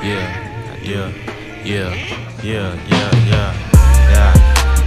Yeah, yeah, yeah, yeah, yeah, yeah, yeah,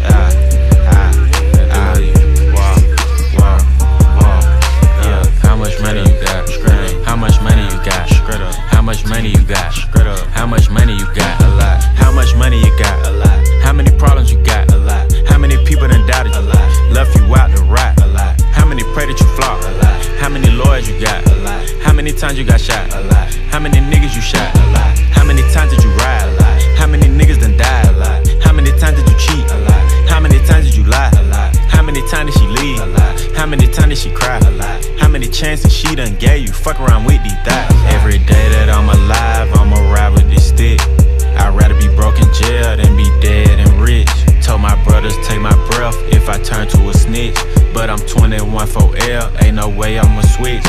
I love you. Wow, yeah. How much money you got? How much money you got? How much money you got? How much money you got? A lot. How much money you got? A lot. How many problems you got? A lot. How many people done doubted you? A lot. Left you out to rot? A lot. How many pray that you flop? A lot. How many lawyers you got? A lot. How many times you got shot? A lot. How many niggas you shot? A lot. How many times did you ride? A lot. How many niggas done died? A lot. How many times did you cheat? A lot. How many times did you lie? A lot. How many times did she leave? A lot. How many times did she cry? A lot. How many chances she done gave you? Fuck around with these thighs. Every day that I'm alive, I'ma ride with this stick. I'd rather be broke in jail than be dead and rich. Told my brothers take my breath if I turn to a snitch. But I'm 21 for L, ain't no way I'ma switch.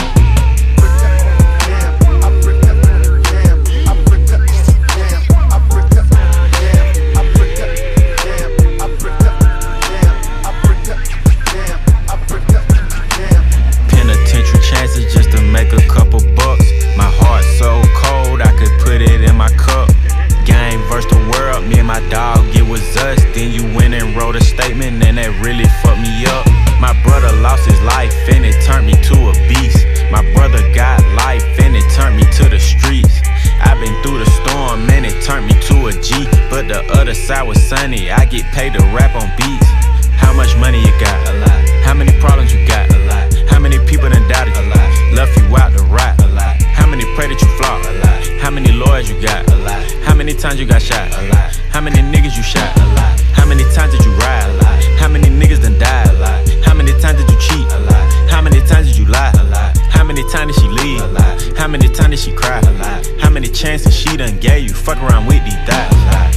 Penitentiary chances just to make a couple bucks. My heart so cold I could put it in my cup. Game versus the world, me and my dog, it was us. Then you went and wrote a statement and that really fucked me up. My brother lost his life and it turned me to a beast. My brother got life and it turned me to the streets. I've been through the storm and it turned me to a G. But the other side was sunny, I get paid to rap on beats. How much money you got? A lot. How many problems you got? A lot. How many people done doubted you? A lot. Left you out to rot? A lot. How many pray that you flop? A lot. How many lawyers you got? A lot. How many times you got shot? A lot. How many niggas you shot? A lot. How many times did you ride? A lot. How many niggas done died? A lot. How many times did you cheat? A lot. How many times did you lie? A lot. How many times did she leave? A lot. How many times did she cry? A lot. How many chances she done gave you? Fuck around with these thighs.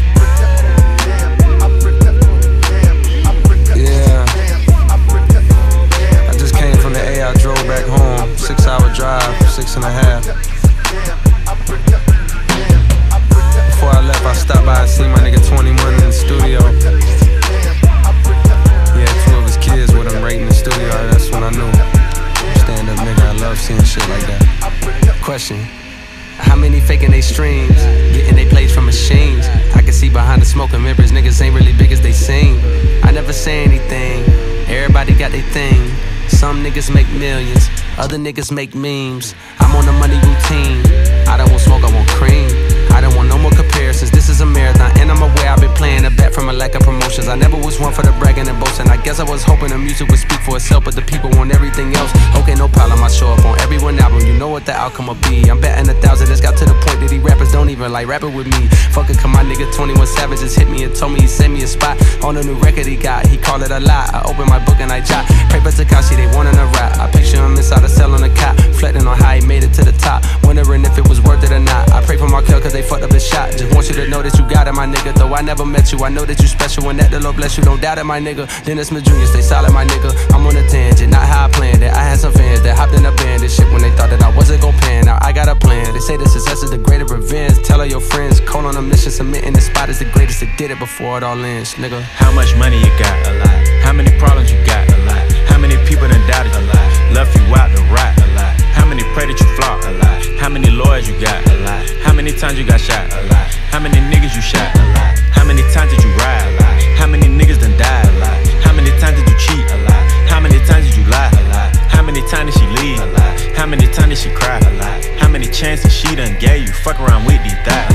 Yeah, I just came from the A, I drove back home, 6-hour drive, 6.5. Before I left, I stopped by and seen my nigga 21 in the studio. Yeah, 2 of his kids with him right in the studio. That's when I knew. Stand up nigga, I love seeing shit like that. Question: how many faking they streams, getting they plays from machines? I can see behind the smoke and mirrors, niggas ain't really big as they seem. I never say anything, everybody got their thing. Some niggas make millions, other niggas make memes. I'm on a money routine, I don't want smoke, I want cream. I don't want no more comparisons, this is a marathon. And I'm aware I've been playing a bet from a lack of promotions. I never was one for the bragging and boasting. I guess I was hoping the music would speak for itself, but the people want everything else. Okay, no problem, I show up on every one album, you know what the outcome will be. I'm betting 1,000, it's got to the point that these rappers don't even like rapping with me. Fuck it, cause my nigga 21 Savage just hit me and told me he sent me a spot on a new record he got. He called it a lie, I opened my book and I jot. Pray for Takashi, they wanting a rap. I picture him inside a cell on a cot, reflecting on how he made it to the top, wondering if it was worth it or not. I pray for Markel cause they fucked up his shot. Just want you to know that you got it, my nigga. Though I never met you, I know that you special and that the Lord bless you. Don't doubt it, my nigga. Dennis Smith Jr., stay solid, my nigga. I'm on a tangent, not how I planned it. I had some fans that hopped in a band and shit when they thought that I wasn't gon' pan. Now I got a plan. They say the success is the greatest revenge. Tell all your friends, call on a mission, submitting the spot is the greatest that did it before it all ends, nigga. How much money you got? A lot. How many problems you got? A lot. How many people done doubted you? A lot. Left you out to rot? A lot. How many pray that you flop? A lot. How many lawyers you got? A lot. How many times you got shot? A lot. How many niggas you shot? A lot. How many times did you ride? A lot. How many niggas done died? A lot. How many times did you cheat? A lot. How many times did you lie? A lot. How many times did she leave? A lot. How many times did she cry? A lot. How many chances she done gave you? Fuck around with these thighs.